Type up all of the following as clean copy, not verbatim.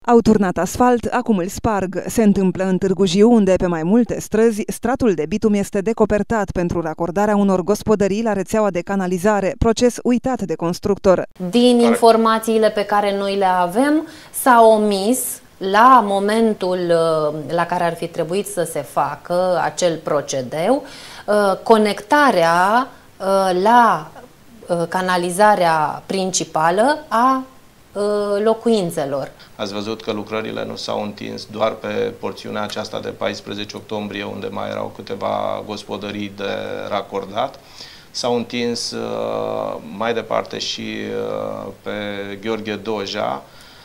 Au turnat asfalt, acum îl sparg. Se întâmplă în Târgu Jiu, unde pe mai multe străzi stratul de bitum este decopertat pentru racordarea unor gospodării la rețeaua de canalizare, proces uitat de constructor. Din informațiile pe care noi le avem, s-a omis la momentul la care ar fi trebuit să se facă acel procedeu, conectarea la canalizarea principală a locuințelor. Ați văzut că lucrările nu s-au întins doar pe porțiunea aceasta de 14 octombrie, unde mai erau câteva gospodării de racordat. S-au întins mai departe și pe Gheorghe Doja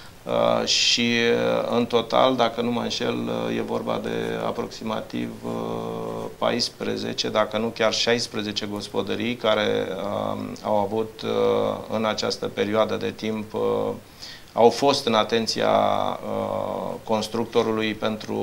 și în total, dacă nu mă înșel, e vorba de aproximativ 14, dacă nu chiar 16 gospodării care au avut în această perioadă de timp, au fost în atenția constructorului pentru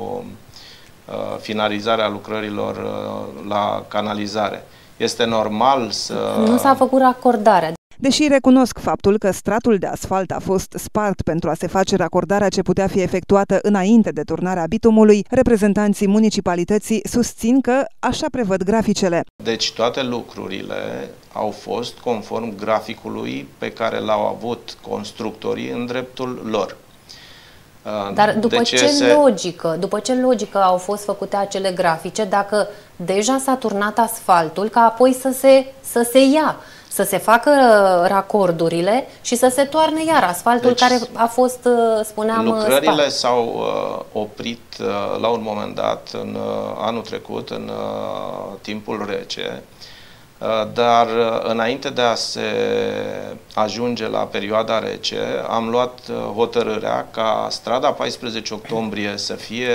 finalizarea lucrărilor la canalizare. Este normal să... Nu s-a făcut racordarea. Deși recunosc faptul că stratul de asfalt a fost spart pentru a se face racordarea ce putea fi efectuată înainte de turnarea bitumului, reprezentanții municipalității susțin că așa prevăd graficele. Deci toate lucrurile au fost conform graficului pe care l-au avut constructorii în dreptul lor. Dar după ce logică au fost făcute acele grafice, dacă deja s-a turnat asfaltul, ca apoi să se ia, să se facă racordurile și să se toarne iar asfaltul, deci, care a fost, spuneam, lucrările s-au oprit la un moment dat, în anul trecut, în timpul rece, dar înainte de a se ajunge la perioada rece, am luat hotărârea ca strada 14 octombrie să fie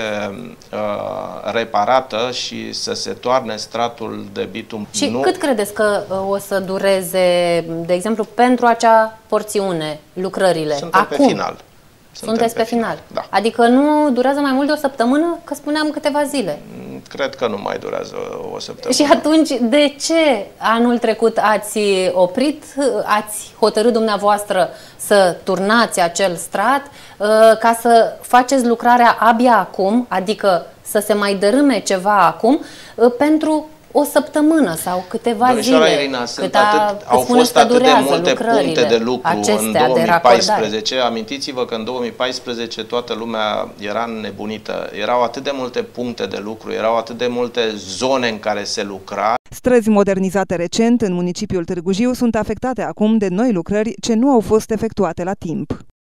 reparată și să se toarne stratul de bitum. Și cât credeți că o să dureze, de exemplu, pentru acea porțiune, lucrările? Suntem pe final. Sunteți pe final? Da. Adică nu durează mai mult de o săptămână? Că spuneam câteva zile. Cred că nu mai durează o săptămână. Și atunci, de ce anul trecut ați oprit, ați hotărât dumneavoastră să turnați acel strat, ca să faceți lucrarea abia acum, adică să se mai dărâme ceva acum, pentru o săptămână sau câteva zile? Irina, au fost atât de multe puncte de lucru în 2014. Amintiți-vă că în 2014 toată lumea era înnebunită. Erau atât de multe puncte de lucru, erau atât de multe zone în care se lucra. Străzi modernizate recent în municipiul Târgu Jiu sunt afectate acum de noi lucrări ce nu au fost efectuate la timp.